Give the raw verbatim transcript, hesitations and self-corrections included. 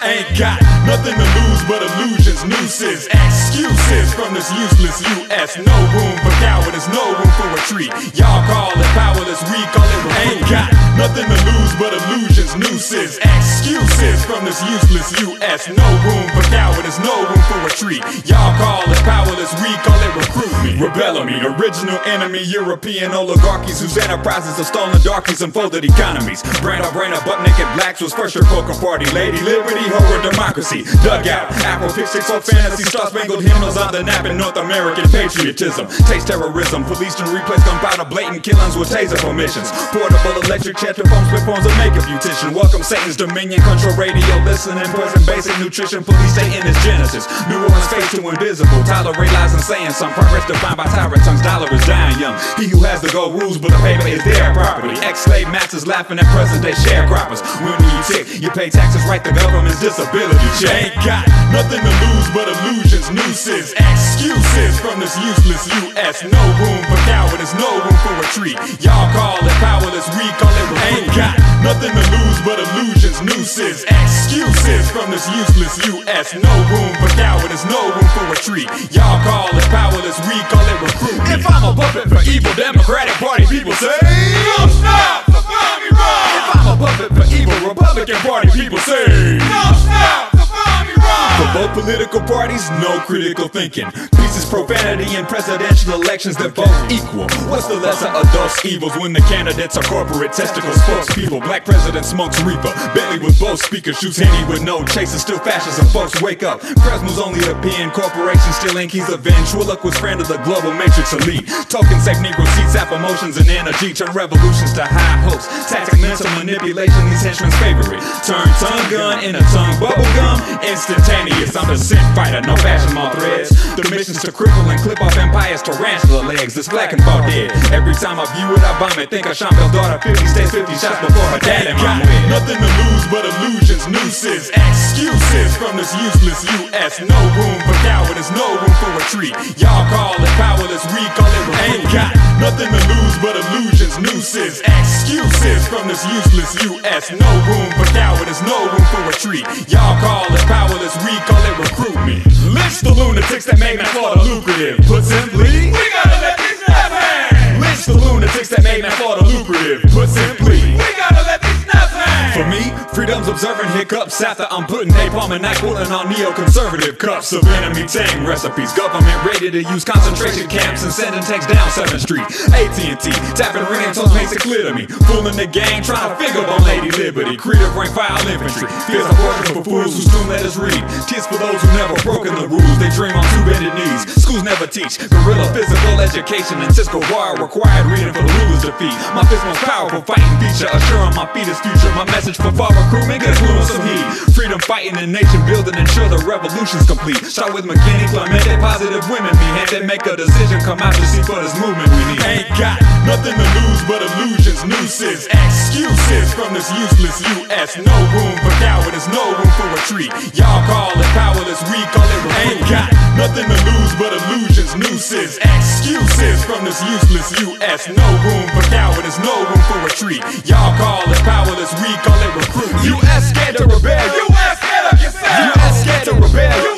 Ain't got nothing to lose but illusions, nooses, excuses from this useless U S No room for cowardice, no room for retreat. Y'all call it powerless, we call it retreat. Ain't got nothing to lose but illusions, nooses, excuses from this useless U S No room for cowardice, no room for retreat. Y'all call it powerless, we call it recruitment. Rebellion, original enemy, European oligarchies whose enterprises have stolen darkies and folded economies. Brain up, brain up, butt naked blacks was first your coca party. Lady liberty, horror, democracy. Dugout, Apple pictures for fantasy, star-spangled hymnals on the napping North American patriotism. Taste terrorism, police to replace gunpowder, blatant killings with taser permissions. Portable electric chair to phones with forms of makeup beautician. Welcome Satan's dominion, control radio, listening, poison, basic nutrition. Police stay in its genesis. New Orleans face to invisible. Tolerate lies and saying some progress defined by tyrant tongues. Dollar is dying young. He who has the gold rules, but the paper is their property. Ex-slave masters laughing at present day sharecroppers. When you tick, you pay taxes, right? The government's disability check. Ain't got nothing to lose but illusions, nooses, excuses from this useless U S No room for cowardice, no room for retreat. Y'all call it powerless, we call it retreat. Ain't got nothing to lose but illusions, nooses, excuses from this useless U S No room for cowardice, no room for retreat. Y'all call it powerless, we call it recruitment. If I'm a puppet for evil Democratic Party, people say don't stop, the bomb run. If I'm a puppet for evil Republican Party, people say don't stop, the bomb run. For both political parties, no critical thinking. Peace is profanity in presidential elections that both equal. What's the lesser of those evils when the candidates are corporate testicle spokespeople? Black president smokes reefer, Bentley with both speakers, shoots Henny with no chaser. Still fascism, folks wake up. Presmo's only a P N corporation, still ink he's a ventriloquist friend of the global matrix elite. Token safe Negro seats, half emotions and energy, turn revolutions to high hopes. Tactic mental manipulation, these henchmen's favorite. Turn tongue gun into tongue bubble gum, instantaneous. I'm the scent fighter, no fashion mall threads. The mission's to cripple and clip off empires, tarantula legs. This black and fall dead. Every time I view it, I vomit. Think of Sean Bell's daughter, fifty states, fifty shots before her dad and mom wed. Nothing to lose but illusions, nooses, excuses from this useless U S No room for cowardice, no room for retreat. Y'all call it powerless, we call it retreat. Ain't got nothing to lose but illusions, nooses, excuses from this useless U S No room for cowardice, no room for retreat. Y'all call it powerless, we call it recruitment. Lynch the lunatics that made math Florida lucrative. Put simply, We gotta let these nuts hang. lynch the lunatics that made math Florida lucrative. Put simply, We gotta let these nuts hang. for me, freedom's observing hiccups after I'm putting napalm and NyQuil on neoconservative cups of enemy tang recipes. Government ready to use concentration camps and sending tanks down seventh street. A T and T, tapping ringtones makes it clear to me. Fooling the gang, trying to figure on Lady Liberty. Creative rank file infantry. Fears a portrait for fools who soon let us read. Tears for those who never broken the rules. They dream on two bended knees. Schools never teach guerrilla physical education. And Cisco War required reading for the rulers' defeat. My fist most powerful fighting feature, assuring my fetus future. My message for fall recruitment, get influence some heat. Freedom fighting and nation building, ensure the revolution's complete. Shot with McKinney, Clemente, positive women behave. They make a decision, come out to see for this movement we need. Ain't got nothing to lose but illusions, nooses, excuses from this useless U S No room for cowardice, no room for retreat. Y'all call it powerless, we call it retreat. Ain't got nothing to lose but illusions, nooses, excuses from this useless U S No room for cowardice, no room for retreat. Y'all call it powerless, we call it recruit. U S scared to rebel, U S get up yourself. U S scared to rebel.